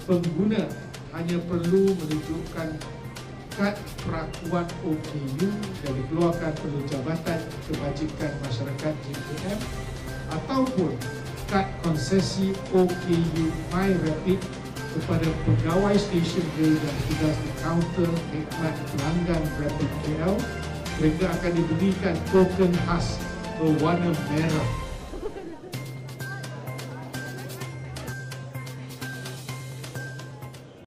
pengguna hanya perlu menunjukkan kad perakuan OKU yang dikeluarkan oleh Jabatan Kebajikan Masyarakat JKM ataupun kad konsesi OKU MyRapid kepada pegawai stesen rail yang tugas di kaunter khidmat pelanggan Rapid KL. Mereka akan diberikan token khas berwarna merah